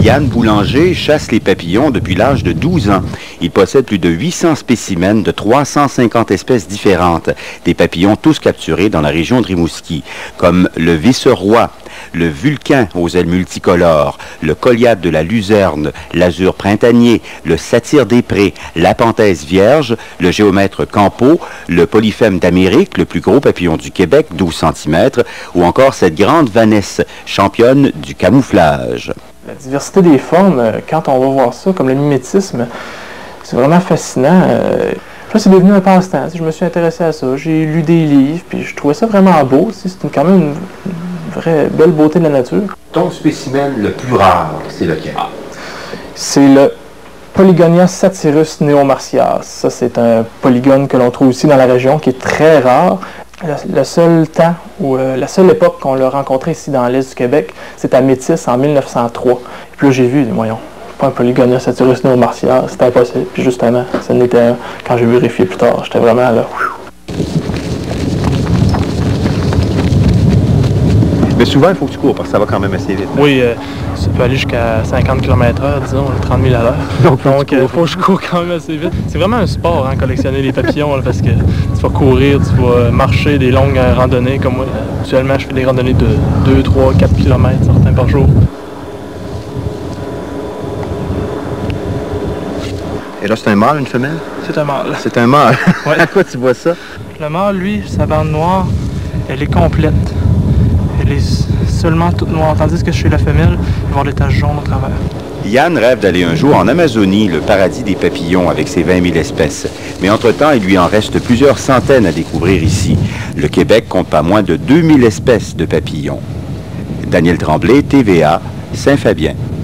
Yann Boulanger chasse les papillons depuis l'âge de 12 ans. Il possède plus de 800 spécimens de 350 espèces différentes, des papillons tous capturés dans la région de Rimouski, comme le vice-roi, le vulcain aux ailes multicolores, le Goliath de la luzerne, l'azur printanier, le satyre des prés, l'apanthaise vierge, le géomètre Campo, le polyphème d'Amérique, le plus gros papillon du Québec, 12 cm, ou encore cette grande vanesse, championne du camouflage. La diversité des formes, quand on va voir ça, comme le mimétisme, c'est vraiment fascinant. Là, c'est devenu un passe-temps. Je me suis intéressé à ça. J'ai lu des livres, puis je trouvais ça vraiment beau. C'est quand même une vraie belle beauté de la nature. Ton spécimen le plus rare, c'est lequel? C'est le Polygonia satyrus neomartias. Ça, c'est un polygone que l'on trouve aussi dans la région, qui est très rare. Le seul temps, ou la seule époque qu'on l'a rencontré ici dans l'est du Québec, c'est à Métis en 1903. Et puis là, j'ai vu, voyons, pas un Polygonia satyrus neomartias, c'était impossible. Puis justement, ça n'était un. Quand j'ai vérifié plus tard, j'étais vraiment là. Mais souvent, il faut que tu cours parce que ça va quand même assez vite. Oui, ça peut aller jusqu'à 50 km/h, disons, 30 000 à l'heure. Donc il faut que je cours quand même assez vite. C'est vraiment un sport, hein, collectionner les papillons, là, parce que tu vas courir, tu vas marcher des longues randonnées. Comme moi, actuellement, je fais des randonnées de 2, 3, 4 km, certains par jour. Et là, c'est un mâle, une femelle? C'est un mâle. C'est un mâle. Ouais. À quoi tu vois ça? Le mâle, lui, sa bande noire, elle est complète. Elle est seulement toute noire, tandis que chez la femelle, il va y avoir des taches jaunes au travers. Yann rêve d'aller un jour en Amazonie, le paradis des papillons, avec ses 20 000 espèces. Mais entre-temps, il lui en reste plusieurs centaines à découvrir ici. Le Québec compte pas moins de 2000 espèces de papillons. Daniel Tremblay, TVA, Saint-Fabien.